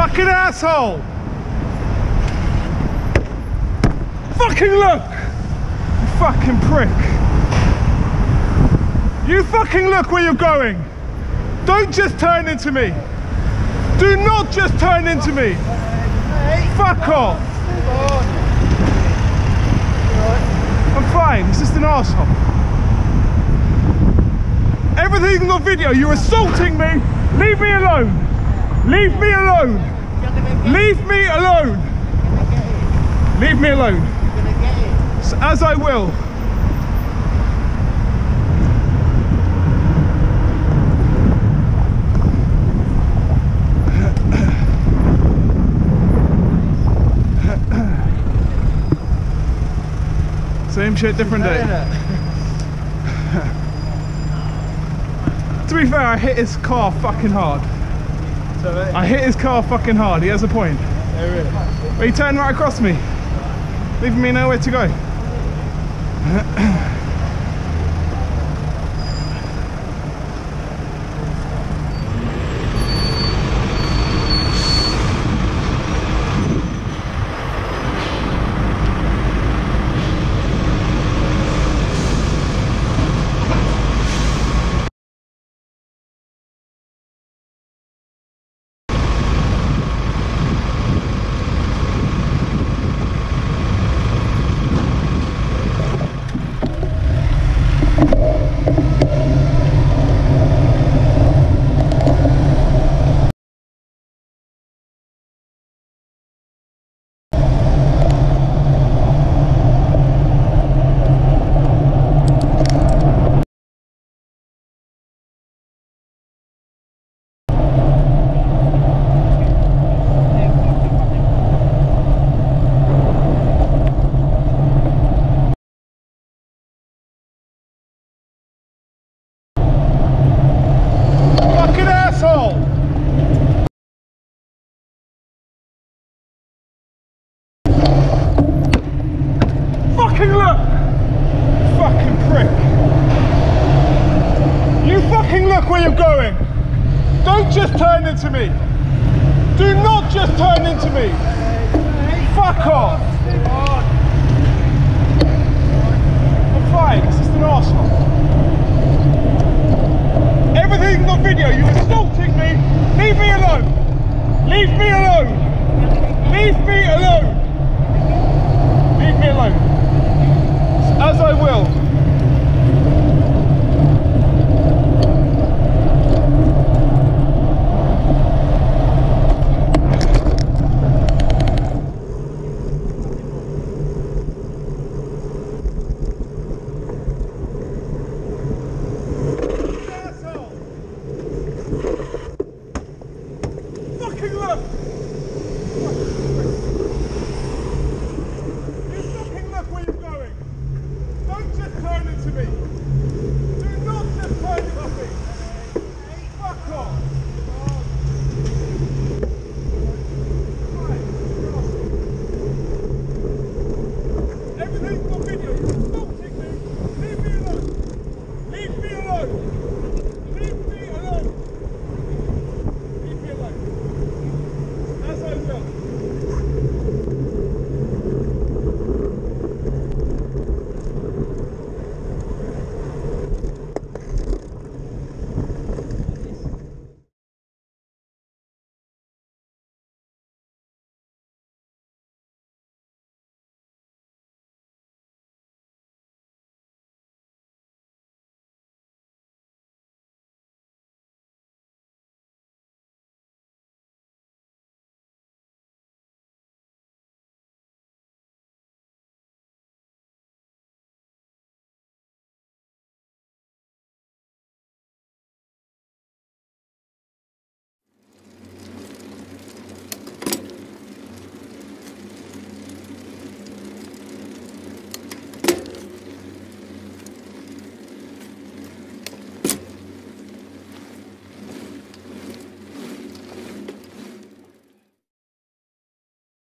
Fucking asshole! Fucking look! You fucking prick! You fucking look where you're going! Don't just turn into me! Do not just turn into me! Fuck off! I'm fine, it's just an arsehole. Everything on video, you're assaulting me! Leave me alone! Leave me alone! Leave me alone! Leave me alone! So, as I will. Same shit, different day. To be fair, I hit his car fucking hard. I hit his car fucking hard, he has a point. Oh, really? But he turned right across me, leaving me nowhere to go. Fucking look! Fucking prick! You fucking look where you're going! Don't just turn into me! Do not just turn into me! Fuck off! I'm fine, it's just an arsehole. Everything on video, you're assaulting me! Leave me alone! Leave me alone! Leave me alone! Leave me alone! As I will.